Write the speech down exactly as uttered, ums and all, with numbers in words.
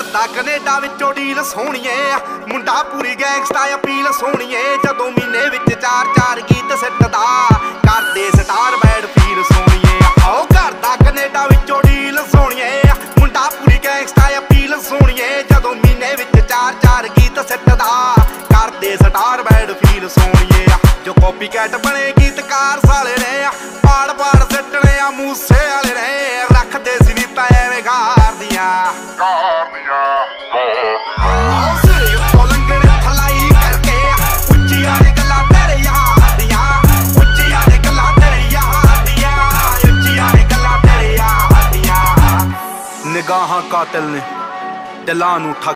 करदा कनेडा विचों डील सोहणीए मुंडा पूरी गैंगस्टा अपील सोहणीए जदों महीने विच चार चार गीत सिੱਟਦਾ करदे स्टार बैड फील सोहणीए आओ करदा कनेडा विचों डील सोहणीए मुंडा पूरी गैंगस्टा अपील सोहणीए जदों महीने विच चार चार गीत सिੱਟਦਾ करदे स्टार बैड फील सोहणीए जो कॉपी कैट बने गीतकार साले ने पाड़ पाड़ सिੱਟਣੇ आ मूसे वाले ने रखदे सी नी पैवे गार दियां गार दियां निगाहां कातिल ने दिलां नूं ठग